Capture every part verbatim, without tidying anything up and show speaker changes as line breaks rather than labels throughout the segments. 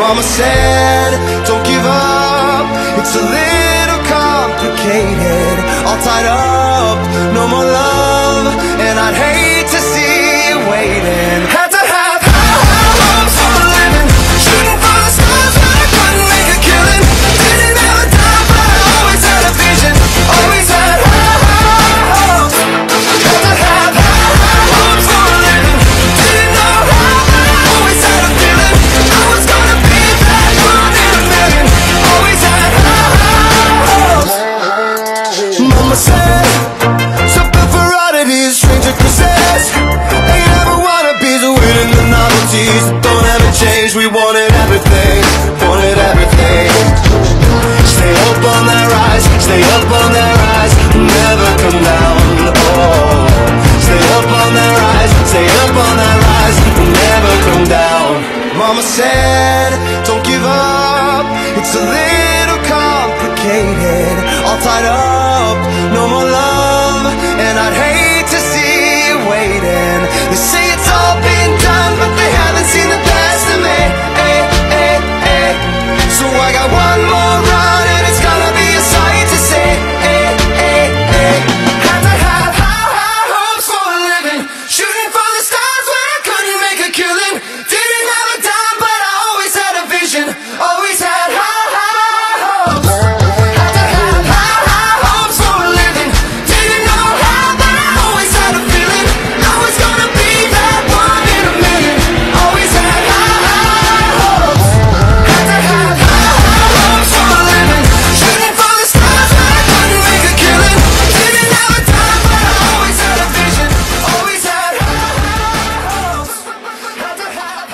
Mama said, don't give up, it's a little complicated. All tied up, no more love, and I'd hate to see you waiting. Had to have high, high hopes for a living, shooting for the stars but I couldn't make a killing. Didn't have a dime but I always had a vision, always had high, high hopes. Had to have high, high hopes for a living, didn't know how but I always had a feeling I was gonna be that one in a million. Always had high, high hopes. Mama said, stop up for oddities, stranger kisses. They never wanna be the winning the novelties that don't ever change. We wanted everything, wanted everything. Stay up on that rise, stay up on that rise, never come down. Oh, stay up on that rise, stay up on that rise, never come down. Mama said, don't give up, it's a little complicated. All tied up, no more love, and I'd hate to see you waiting. They say it's all been done, but they haven't seen the best of me. Ay, ay, ay. So I got one more run, and it's gonna be a sight to see. Ay, ay, ay. Had to have high, high hopes for a living, shooting for the stars when I couldn't make a killing. Didn't have a dime, but I always had a vision, always had high, high hopes. Had to have high, high hopes for a living, didn't know how, but I always had a feeling I was gonna be that one in a million. Always had high, high hopes. Had to have high, high hopes for a living, shooting for the stars when I couldn't make a killing. Didn't have a dime, but I always had a vision, always had high, high hopes. Had to have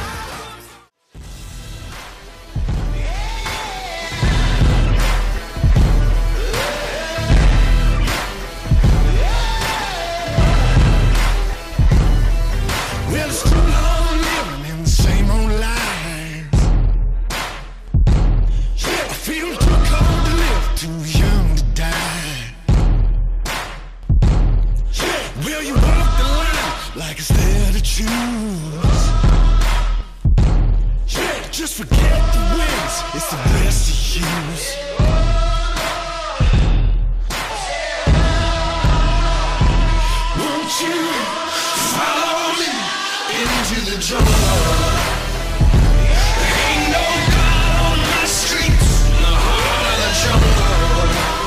Well, it's too long living in the same old lies. Yeah, I feel too cold to live, too young to die. Yeah, well, you walk the line like it's there to choose. Yeah, just forget the wins, it's the best to use. Won't you follow me into the jungle? Ain't no God on my streets, in the heart of the jungle.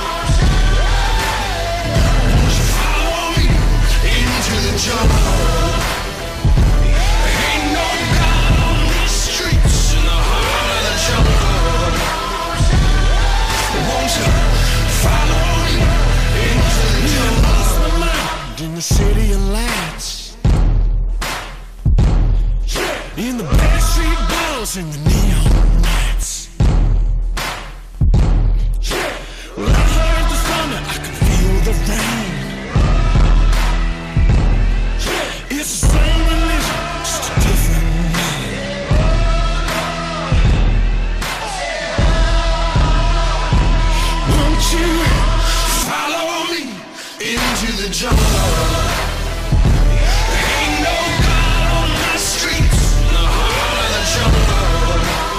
Won't you follow me into the jungle? Ain't no God on my streets, in the heart of the jungle. Won't you follow me into the jungle? In the city of lights, in the backstreet balls and the neon lights. Well, I heard the thunder, I could feel the rain. It's the same religion, just a different name. Won't you follow me into the jungle? Ain't no God on my streets, in the heart of the jungle.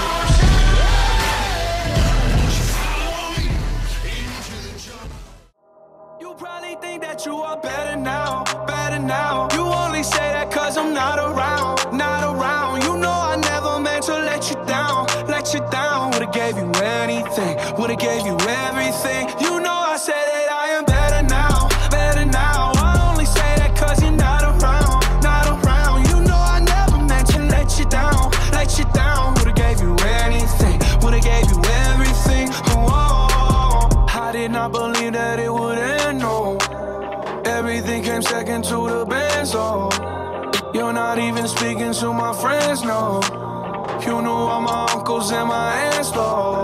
Won't you follow me into the jungle?
You probably think that you are better now, better now. You only say that cause I'm not around, not around. You know I never meant to let you down, let you down. Would've gave you anything, would've gave you everything. You know I said that I am better now, better now. I only say that cause you're not around, not around. You know I never meant to let you down, let you down. Would've gave you anything, would've gave you everything. Whoa, I did not believe that it would end, no. Everything came second to the band, so you're not even speaking to my friends, no. You knew all my uncles and my aunts, though.